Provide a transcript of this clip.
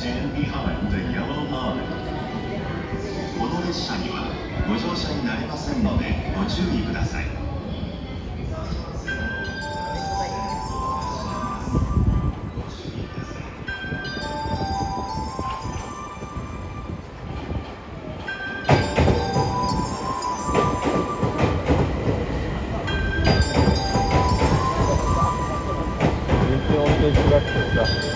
stand behind the yellow line. この列車にはご乗車になれませんのでご注意ください。 運転が来てさ。